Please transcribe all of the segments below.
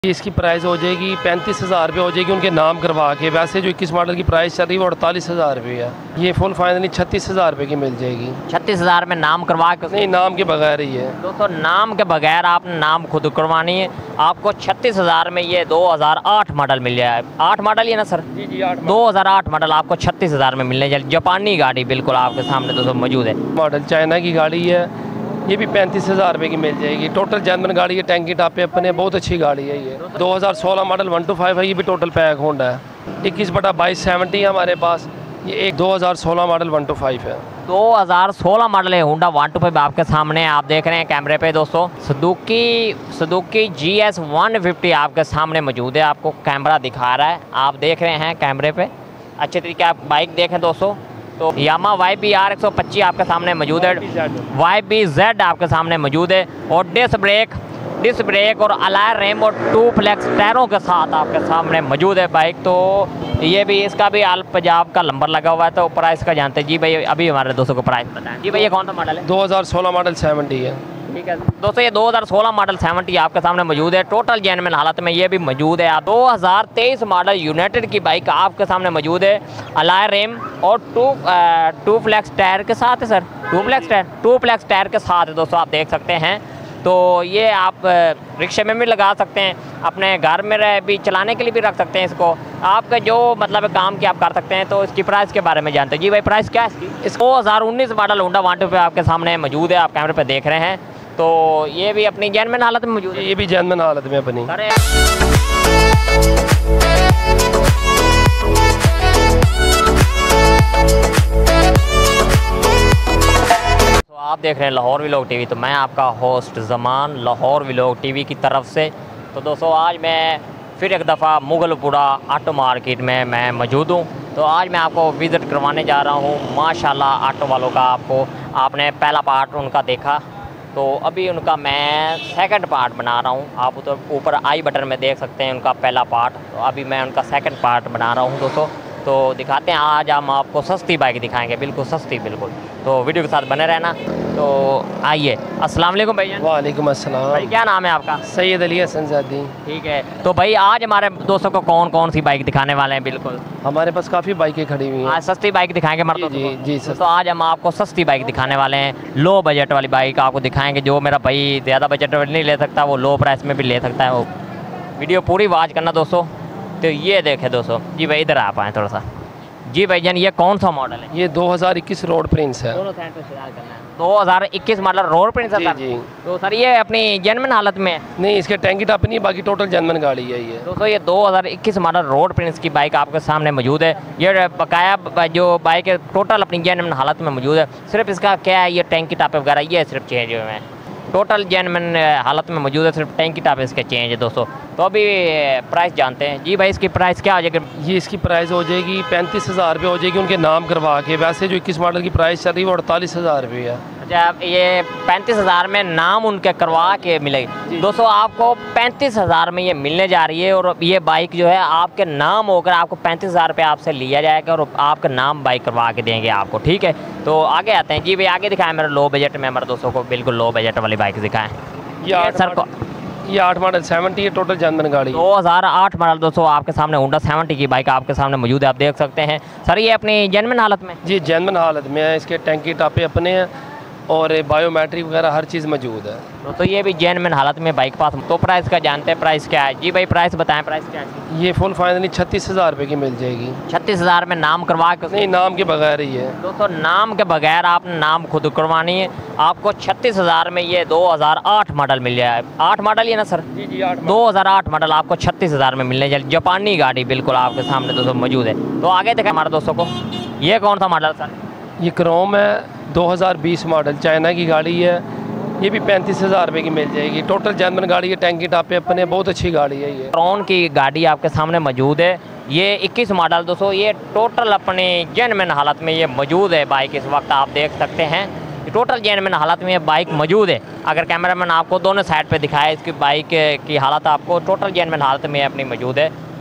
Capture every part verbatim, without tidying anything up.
इसकी प्राइस हो जाएगी पैंतीस हज़ार रुपये हो जाएगी उनके नाम करवा के। वैसे जो इक्कीस मॉडल की प्राइस चल रही है वो अड़तालीस हज़ार रुपये है। ये फुल फाइनली छत्तीस हज़ार रुपये की मिल जाएगी। छत्तीस हज़ार में नाम करवा के? नहीं, नाम के बगैर ही है दोस्तों, नाम के बगैर आपने नाम खुद करवानी है। आपको छत्तीस हज़ार में ये दो हज़ार आठ मॉडल मिल जाए। आठ मॉडल ही ना सर? जी जी आठ दो हज़ार आठ मॉडल आपको छत्तीस हज़ार में मिलने जाए। जापानी गाड़ी बिल्कुल आपके सामने दोस्तों मौजूद है। मॉडल चाइना की गाड़ी है, ये भी पैंतीस हज़ार रुपये की मिल जाएगी। टोटल जेन्युइन गाड़ी है, टैंकी टाप पे अपने, बहुत अच्छी गाड़ी है ये। दो हज़ार सोलह मॉडल वन टू फाइव है, ये भी टोटल पैक होंडा है। इक्कीस बटा बाईस सेवेंटी है हमारे पास। ये एक दो हज़ार सोलह मॉडल वन टू फाइव है। दो हज़ार सोलह मॉडल है होंडा वन टू फाइव आपके सामने आप देख रहे हैं कैमरे पे दोस्तों। Suzuki Suzuki G S one fifty आपके सामने मौजूद है। आपको कैमरा दिखा रहा है, आप देख रहे हैं कैमरे पे अच्छे तरीके। आप बाइक देखें दोस्तों तो यामा वाई बी आर एक सौ पच्चीस आपके सामने मौजूद है। वाई बी जेड आपके सामने मौजूद है और डिस्क ब्रेक डिस्क ब्रेक और अलाय रेम और टू फ्लेक्स टायरों के साथ आपके सामने मौजूद है बाइक। तो ये भी, इसका भी आल पंजाब का नंबर लगा हुआ है। तो प्राइस का जानते हैं जी भाई, अभी हमारे दोस्तों को प्राइस बताएं जी भाई। ये कौन सा मॉडल है? दो हज़ार सोलह मॉडल सेवेंटी है। ठीक है दोस्तों, ये दो हज़ार सोलह मॉडल सेवेंटी आपके सामने मौजूद है। टोटल जेन्युइन हालत में ये भी मौजूद है। दो हज़ार तेईस मॉडल यूनाइटेड की बाइक आपके सामने मौजूद है। अलाय रेम और टू टू फ्लेक्स टायर के साथ है sir. Tubeless tyre tubeless tyre के साथ है दोस्तों, आप देख सकते हैं। तो ये आप रिक्शे में भी लगा सकते हैं, अपने घर में रह भी चलाने के लिए भी रख सकते हैं इसको। आपका जो मतलब काम की आप कर सकते हैं। तो इसकी प्राइस के बारे में जानते हैं जी भाई। प्राइस क्या है इसकी? इस दो हज़ार उन्नीस मॉडल होंडा वन टू पे आपके सामने मौजूद है, आप कैमरे पे देख रहे हैं। तो ये भी अपनी जेन्युइन हालत में मौजूद है। ये भी जेन्युइन हालत में अपनी। तो आप देख रहे हैं लाहौर व्लॉग टीवी। तो मैं आपका host Zaman Lahore vlog TV की तरफ से। तो दोस्तों, आज मैं फिर एक दफ़ा मुगलपुरा ऑटो मार्केट में मैं मौजूद हूँ। तो आज मैं आपको विज़िट करवाने जा रहा हूँ माशाल्लाह ऑटो वालों का। आपको आपने पहला पार्ट उनका देखा, तो अभी उनका मैं सेकंड पार्ट बना रहा हूँ। आप तो ऊपर आई बटन में देख सकते हैं उनका पहला पार्ट। तो अभी मैं उनका सेकंड पार्ट बना रहा हूँ दोस्तों। तो दिखाते हैं, आज हम आपको सस्ती बाइक दिखाएंगे, बिल्कुल सस्ती बिल्कुल। तो वीडियो के साथ बने रहना। तो आइए। अस्सलाम वालेकुम भैया। वालेकुम अस्सलाम। भाई क्या नाम है आपका? सैयद अली हसन ज़ादी। ठीक है। तो भाई आज हमारे दोस्तों को कौन कौन सी बाइक दिखाने वाले हैं? बिल्कुल हमारे पास काफ़ी बाइकें खड़ी हुई हैं। आज सस्ती बाइक दिखाएंगे मर्दों को। जी जी सर। तो आज हम आपको सस्ती बाइक दिखाने वाले हैं। लो बजट वाली बाइक आपको दिखाएंगे। जो मेरा भाई ज़्यादा बजट में नहीं ले सकता, वो लो प्राइस में भी ले सकता है। वो वीडियो पूरी वॉच करना दोस्तों। तो ये देखें दोस्तों जी भाई, इधर आ पाएँ थोड़ा सा जी भाई जान। ये कौन सा मॉडल है? ये दो हज़ार इक्कीस रोड प्रिंस है। दोनों साइड पे शेयर करना है। दो हज़ार इक्कीस मॉडल रोड प्रिंस है जी सर। जी। तो सर ये अपनी जेन्युइन हालत में? नहीं, इसके टैंकी टाप नहीं, बाकी टोटल जेन्युइन गाड़ी है ये। दोस्तों, ये दो हज़ार इक्कीस मॉडल रोड प्रिंस की बाइक आपके सामने मौजूद है। ये बकाया जो बाइक है टोटल अपनी जेन्युइन हालत में मौजूद है। सिर्फ इसका क्या है, ये टैंकी टाप वगैरह ये सिर्फ चेंज हुए हैं। टोटल जेन्युइन हालत में मौजूद है, सिर्फ टैंकी टाप इसके चेंज है दोस्तों। तो अभी प्राइस जानते हैं जी भाई। इसकी प्राइस क्या हो जाएगी? ये इसकी प्राइस हो जाएगी पैंतीस हज़ार रुपये हो जाएगी उनके नाम करवा के। वैसे जो इक्कीस मॉडल की प्राइस चल रही है वो अड़तालीस हज़ार रुपये है। अच्छा, ये पैंतीस हज़ार में नाम उनके करवा के मिलेगी दोस्तों। आपको पैंतीस हज़ार में ये मिलने जा रही है। और ये बाइक जो है आपके नाम होकर आपको पैंतीस हज़ार रुपये आपसे लिया जाएगा और आपका नाम बाइक करवा के देंगे आपको। ठीक है। तो आगे आते हैं जी भाई। आगे दिखाएं मेरे लो बजट में हमारे दोस्तों को बिल्कुल लो बजट वाली बाइक दिखाएं। ये सर को ये आठ मॉडल सेवेंटी है, टोटल जेन्युइन गाड़ी। दो हज़ार आठ मॉडल दोस्तों आपके सामने होंडा सेवेंटी की बाइक आपके सामने मौजूद है, आप देख सकते हैं। सर ये अपनी जेन्युइन हालत में? जी जेन्युइन हालत में है। इसके टैंकी टापे अपने हैं और बायोमेट्रिक वगैरह हर चीज़ मौजूद है। तो, तो ये भी जेन्युइन हालत में बाइक पास। तो प्राइस का जानते हैं, प्राइस क्या है जी भाई? प्राइस बताएं, प्राइस क्या है? ये फुल फाइनली छत्तीस हज़ार रुपये की मिल जाएगी। छत्तीस हज़ार में नाम करवा के? नहीं, नाम के बगैर ही है दोस्तों। नाम के बगैर आपने नाम खुद करवानी है। आपको छत्तीस हज़ार में ये दो हज़ार आठ मॉडल मिल जाए। आठ मॉडल ही ना सर? जी जी आठ। दो हज़ार आठ मॉडल आपको छत्तीस हज़ार में मिलने जाए। जापानी गाड़ी बिल्कुल आपके सामने दोस्तों मौजूद है। तो आगे देखें हमारे दोस्तों को। ये कौन सा मॉडल सर? ये क्रोम है, दो हज़ार बीस मॉडल, चाइना की गाड़ी है। ये भी पैंतीस हज़ार रुपये की मिल जाएगी। टोटल जेन्युइन गाड़ी है, टैंकी टापे अपने, बहुत अच्छी गाड़ी है ये। क्रोन की गाड़ी आपके सामने मौजूद है। ये इक्कीस मॉडल दोस्तों, ये टोटल अपनी जेन्युइन हालत में ये मौजूद है बाइक। इस वक्त आप देख सकते हैं टोटल जेन्युइन हालत में ये बाइक मौजूद है। अगर कैमरामैन आपको दोनों साइड पे दिखाए इसकी बाइक की हालत, आपको टोटल जेन्युइन हालत में अपनी मौजूद है।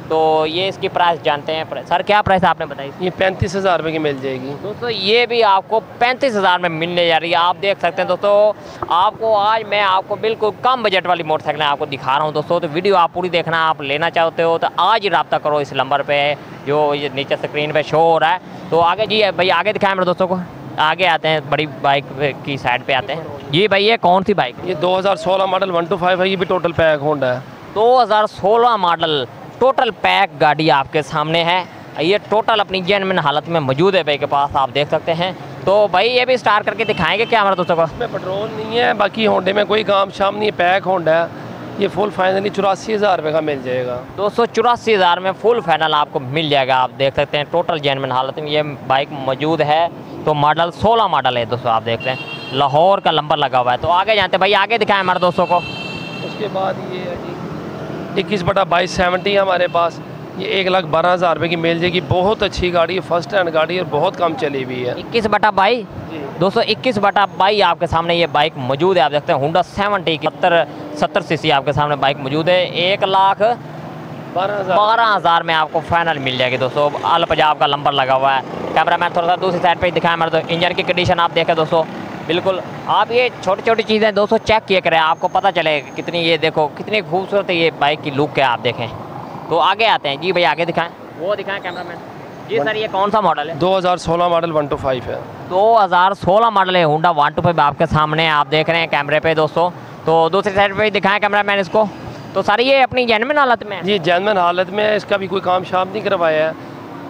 तो ये इसकी प्राइस जानते हैं। सर क्या प्राइस आपने बताई? ये पैंतीस हज़ार रुपये की मिल जाएगी दोस्तों। ये भी आपको पैंतीस हज़ार में मिलने जा रही है। आप देख सकते हैं दोस्तों, आपको आज मैं आपको बिल्कुल कम बजट वाली मोटरसाइकिल आपको दिखा रहा हूँ दोस्तों। तो वीडियो आप पूरी देखना, आप लेना चाहते हो तो आज ही रब्ता करो इस नंबर पर जो ये नीचे स्क्रीन पर शो हो रहा है। तो आगे जी भाई आगे दिखाएं मेरे दोस्तों को, आगे आते हैं बड़ी बाइक की साइड पे आते हैं। जी भाई ये कौन सी बाइक? ये दो हज़ार सोलह मॉडल वन टू फाइव है, ये भी टोटल पैक होंडा है। दो हज़ार सोलह मॉडल टोटल पैक गाड़ी आपके सामने है। ये टोटल अपनी जेन्युइन हालत में मौजूद है भाई के पास, आप देख सकते हैं। तो भाई ये भी स्टार्ट करके दिखाएंगे क्या हमारे दोस्तों को? इसमें पेट्रोल नहीं है, बाकी होंडे में कोई काम शाम नहीं है, पैक होंडा है। ये फुल फाइनली चौरासी हज़ार रुपये का मिल जाएगा। दो सौ चौरासी हज़ार में फुल फाइनल आपको मिल जाएगा। आप देख सकते हैं टोटल जेन्युइन हालत में ये बाइक मौजूद है। तो मॉडल सोलह मॉडल है दोस्तों, आप देख रहे हैं लाहौर का नंबर लगा हुआ है। तो आगे जानते हैं भाई, आगे दिखाएं हमारे दोस्तों को। उसके बाद ये है जी इक्कीस बटा बाईस सेवेंटी है हमारे पास। ये एक लाख बारह हज़ार रुपये की मिल जाएगी। बहुत अच्छी गाड़ी है, फर्स्ट हैंड गाड़ी है, बहुत कम चली हुई है। इक्कीस बटा बाई दोस्तों, इक्कीस बटा बाई आपके सामने ये बाइक मौजूद है। आप देखते हैं होंडा सेवेंटी की सत्तर सत्तर सी सी आपके सामने बाइक मौजूद है। एक लाख बारह हज़ार बारह हज़ार में आपको फाइनल मिल जाएगी दोस्तों। अल पंजाब का नंबर लगा हुआ है। कैमरा मैन थोड़ा सा दूसरी साइड पे दिखाएं हमारे। तो इंजन की कंडीशन आप देखें दोस्तों, बिल्कुल आप ये छोटी छोटी चीज़ें दोस्तों चेक किए करें, आपको पता चले कितनी ये देखो कितनी खूबसूरत है ये बाइक की लुक है, आप देखें। तो आगे आते हैं जी भाई, आगे दिखाएं, वो दिखाएं कैमरा मैन जी। सर ये कौन सा मॉडल है? दो हज़ार सोलह मॉडल वन टू फाइव है। दो हज़ार सोलह मॉडल है होंडा वन टू फाइव आपके सामने, आप देख रहे हैं कैमरे पे दोस्तों। तो दूसरी साइड पे दिखाएं कैमरा मैन इसको। तो सर ये अपनी जेन्युइन हालत में है? जी जेन्युइन हालत में है, इसका भी कोई काम शाम नहीं करवाया है।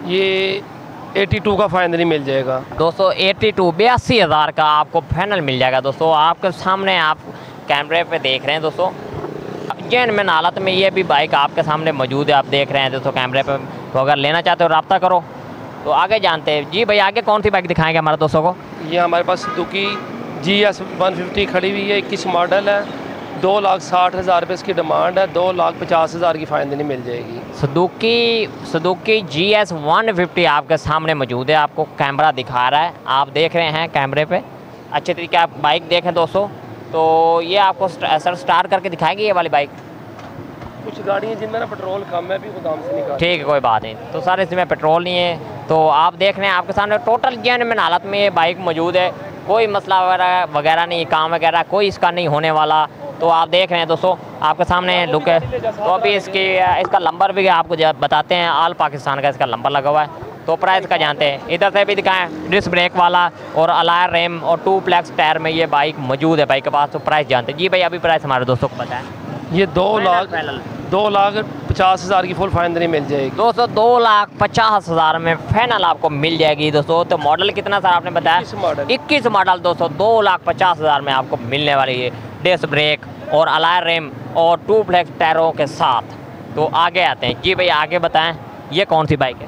ये बयासी का फाइनली मिल जाएगा। दोस्तों बयासी बयासी हज़ार का आपको फाइनल मिल जाएगा दोस्तों। आपके सामने आप कैमरे पे देख रहे हैं दोस्तों, जेन्युइन हालत में ये भी बाइक आपके सामने मौजूद है। आप देख रहे हैं दोस्तों कैमरे पे। तो अगर लेना चाहते हो रब्ता करो। तो आगे जानते हैं जी भाई, आगे कौन सी बाइक दिखाएंगे हमारे दोस्तों को? ये हमारे पास Suzuki G S one fifty खड़ी हुई है, इक्कीस मॉडल है। दो लाख साठ हज़ार रुपये इसकी डिमांड है, दो लाख पचास हज़ार की फाइनली मिल जाएगी। Suzuki Suzuki G S one fifty आपके सामने मौजूद है। आपको कैमरा दिखा रहा है, आप देख रहे हैं कैमरे पे अच्छे तरीके आप बाइक देखें दोस्तों। तो ये आपको सर स्टार्ट करके दिखाएगी ये वाली बाइक। कुछ गाड़ियाँ जिनमें ना पेट्रोल कम है, भी गोदाम से निकाल। ठीक है कोई बात नहीं। तो सर इसमें पेट्रोल नहीं है। तो आप देख रहे हैं आपके सामने टोटल जेन्युइन हालत में ये बाइक मौजूद है। कोई मसला वगैरह वगैरह नहीं, काम वगैरह कोई इसका नहीं होने वाला। तो आप देख रहे हैं दोस्तों आपके सामने लुक है। तो अभी इसकी इसका नंबर भी आपको बताते हैं, ऑल पाकिस्तान का इसका नंबर लगा हुआ है। तो प्राइस का जानते हैं, इधर से भी दिखाएं। डिस्क ब्रेक वाला और अलायर रेम और टू प्लेक्स टायर में ये बाइक मौजूद है बाइक के पास। तो प्राइस जानते हैं जी भाई, अभी प्राइस हमारे दोस्तों को बताएं। ये दो लाख दो लाख पचास हज़ार की फुल फाइनली मिल जाएगी दोस्तों। दो लाख पचास हज़ार में फाइनल आपको मिल जाएगी दोस्तों। तो मॉडल कितना सर आपने बताया? इक्कीस मॉडल दोस्तों, दो लाख पचास हज़ार में आपको मिलने वाली है। डिस्क ब्रेक और अलायर रेम और टू फ्लेक्स टायरों के साथ। तो आगे आते हैं जी भाई, आगे बताएं ये कौन सी बाइक है?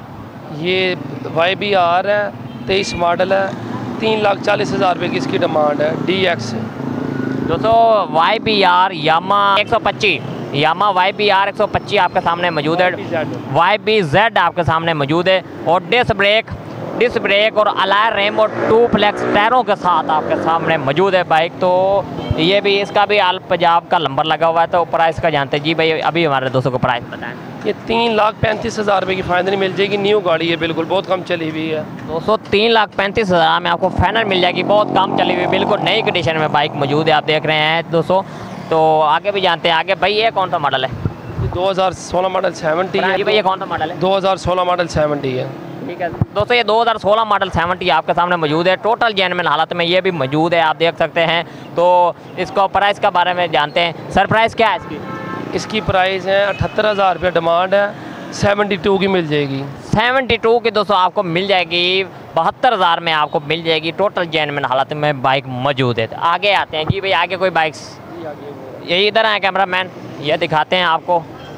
ये वाई बी आर है, तेईस मॉडल है, तीन लाख चालीस हज़ार रुपये की इसकी डिमांड है। डी एक्स दोस्तों वाई बी आर यामा एक सौ पच्चीस यामा वाई बी आर एक सौ पच्चीस आपके सामने मौजूद है। वाई बी जेड आपके सामने मौजूद है और डिस्क ब्रेक डिस्क ब्रेक और अलायर रेम और टू फ्लेक्स टायरों के साथ आपके सामने मौजूद है बाइक। तो ये भी इसका भी आल पंजाब का नंबर लगा हुआ है। तो प्राइस का जानते हैं जी भाई, अभी हमारे दोस्तों को प्राइस बताएं। ये तीन लाख पैंतीस हज़ार रुपये की फाइनली मिल जाएगी। न्यू गाड़ी है, बिल्कुल बहुत कम चली हुई है। दोस्तों तीन लाख पैंतीस हज़ार में आपको फाइनल मिल जाएगी, बहुत कम चली हुई, बिल्कुल नई कंडीशन में बाइक मौजूद है, आप देख रहे हैं दोस्तों। तो आगे भी जानते हैं, आगे भाई ये कौन सा मॉडल है? दो हज़ार सोलह मॉडल सेवेंटी है। जी भाई ये कौन सा मॉडल है? दो हज़ार सोलह मॉडल सेवेंटी है। ठीक है दोस्तों, ये दो हज़ार सोलह मॉडल सेवेंटी आपके सामने मौजूद है। टोटल जेन्युइन हालत में ये भी मौजूद है, आप देख सकते हैं। तो इसको प्राइस के बारे में जानते हैं। सर प्राइस क्या है इसकी? इसकी प्राइस है अठहत्तर हज़ार रुपये डिमांड है, सेवेंटी टू की मिल जाएगी। सेवेंटी टू की दोस्तों आपको मिल जाएगी, बहत्तर हज़ार में आपको मिल जाएगी। टोटल जेन्युइन हालत में बाइक मौजूद है। आगे आते हैं जी भाई, आगे कोई बाइक्स यही इधर आए कैमरा मैन, ये दिखाते हैं आपको।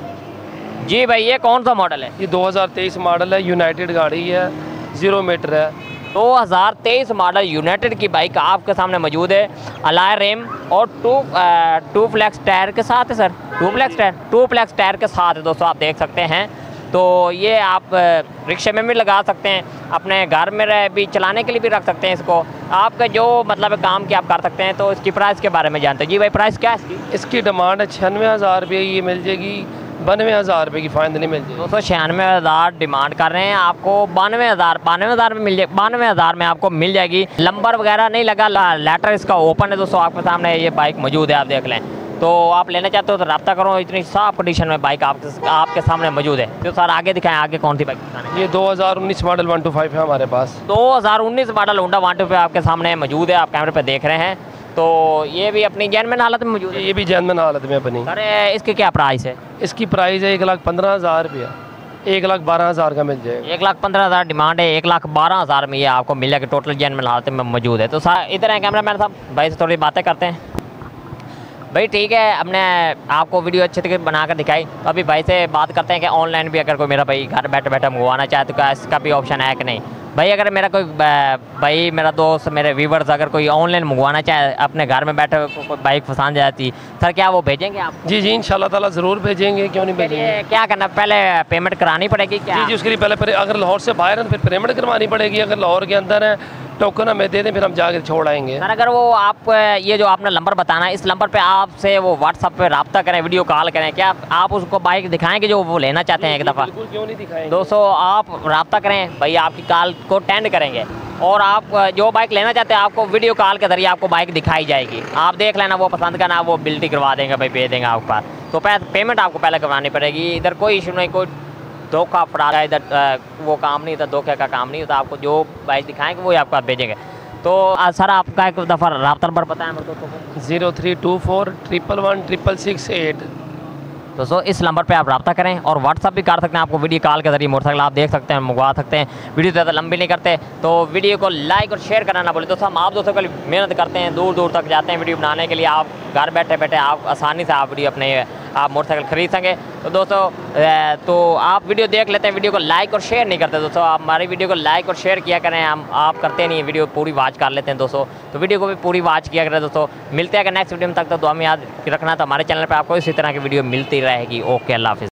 जी भाई ये कौन सा मॉडल है? ये दो हज़ार तेईस मॉडल है, यूनाइटेड गाड़ी है, जीरो मीटर है। दो हज़ार तेईस मॉडल यूनाइटेड की बाइक आपके सामने मौजूद है। अलायर रेम और टू टू फ्लेक्स टायर के साथ है sir, tubeless tyre tubeless tyre के साथ है दोस्तों, आप देख सकते हैं। तो ये आप रिक्शे में भी लगा सकते हैं, अपने घर में रह भी चलाने के लिए भी रख सकते हैं इसको। आपका जो मतलब काम की आप कर सकते हैं। तो इसकी प्राइस के बारे में जानते हैं जी भाई, प्राइस क्या है इसकी? इसकी डिमांड है छियानवे हज़ार रुपये, ये मिल जाएगी बानवे हज़ार रुपये की फाइनली मिल जाएगी। दो सौ छियानवे हज़ार डिमांड कर रहे हैं, आपको बानवे हज़ार बानवे हज़ार में मिल जाए बानवे हज़ार में आपको मिल जाएगी। लंबर वगैरह नहीं लगा, लेटर इसका ओपन है दोस्तों, आपके सामने ये बाइक मौजूद है, आप देख लें। तो आप लेना चाहते हो तो रब्ता करो, इतनी साफ कंडीशन में बाइक आपके आपके सामने मौजूद है। तो सर आगे दिखाएं, आगे कौन सी बाइक दिखाएं? ये दो हज़ार उन्नीस मॉडल वन टू फाइव है हमारे पास। दो हज़ार उन्नीस model Honda one two five आपके सामने मौजूद है, आप कैमरे पे देख रहे हैं। तो ये भी अपनी जेन्युइन हालत में मौजूद है? ये भी जेन्युइन हालत में अपनी। सर इसकी क्या प्राइस है? इसकी प्राइस है एक लाख पंद्रह हज़ार रुपया, एक लाख बारह हज़ार का मिल जाएगा। एक लाख पंद्रह हज़ार डिमांड है, एक लाख बारह हज़ार में ये आपको मिल जाएगा, टोटल जेन्युइन हालत में मौजूद है। तो सर इधर है कैमरा मैन साहब, भाई से थोड़ी बातें करते हैं। भाई ठीक है, हमने आपको वीडियो अच्छे तरीके बना कर दिखाई, तो अभी भाई से बात करते हैं कि ऑनलाइन भी अगर कोई मेरा भाई घर बैठे बैठे मंगवाना चाहे तो क्या इसका भी ऑप्शन है कि नहीं। भाई अगर मेरा कोई भाई मेरा दोस्त मेरे व्यूवर्स अगर कोई ऑनलाइन मंगवाना चाहे, अपने घर में बैठे को, कोई बाइक पसंद जाती, सर क्या वो भेजेंगे आप? जी जी इंशाल्लाह ताला ज़रूर भेजेंगे, क्यों नहीं भेजेंगे। क्या करना, पहले पेमेंट करानी पड़ेगी क्या? जी जी उसके लिए पहले अगर लाहौर से बाहर हैं फिर पेमेंट करवानी पड़ेगी, अगर लाहौर के अंदर है टोकन हमें दे दें फिर हम जाकर छोड़ आएंगे। सर अगर वो आप ये जो आपने नंबर बताना है, इस नंबर पे आपसे वो व्हाट्सअप पे रब्ता करें, वीडियो कॉल करें, क्या आप उसको बाइक दिखाएंगे जो वो लेना चाहते हैं एक दफ़ा? बिल्कुल, क्यों नहीं दिखाएंगे। दोस्तों आप रब्ता करें, भाई आपकी कॉल को अटेंड करेंगे और आप जो बाइक लेना चाहते हैं आपको वीडियो कॉल के जरिए आपको बाइक दिखाई जाएगी। आप देख लेना, वो पसंद करना, वो बिल्टी करवा देंगे, भाई भेज देंगे आपके पास। तो पेमेंट आपको पहले करवानी पड़ेगी। इधर कोई इशू नहीं, कोई धोखा फराड इधर वो काम नहीं होता, धोखे का काम नहीं होता। आपको जो बाइक दिखाएंगे वही आपको भेजेंगे। तो सर आपका एक दफ़ा रब्ता नंबर बताएं मेरे दोस्तों को। Zero three two four triple one triple six eight. दोस्तों इस नंबर पे आप रब्ता करें और व्हाट्सअप भी कर सकते हैं, आपको वीडियो कॉल के जरिए मोटरसाइकिल आप देख सकते हैं, मंगवा सकते हैं। वीडियो ज़्यादा लंबी नहीं करते तो वीडियो को लाइक और शेयर करना ना भूलें। दोस्तों हम आप दोस्तों के लिए मेहनत करते हैं, दूर दूर तक जाते हैं वीडियो बनाने के लिए। आप घर बैठे बैठे आप आसानी से आप वीडियो अपने आप मोटरसाइकिल खरीद सकें। तो दोस्तों तो आप वीडियो देख लेते हैं, वीडियो को लाइक और शेयर नहीं करते। दोस्तों आप हमारी वीडियो को लाइक और शेयर किया करें, हम आप करते नहीं, वीडियो पूरी वॉच कर लेते हैं दोस्तों। तो वीडियो को भी पूरी वॉच किया करें दोस्तों। मिलते हैं अगर नेक्स्ट वीडियो में, तक तो दुआ में याद रखना, तो हमारे चैनल पर आपको इसी तरह की वीडियो मिलती रहेगी। ओके, अल्लाह हाफिज़।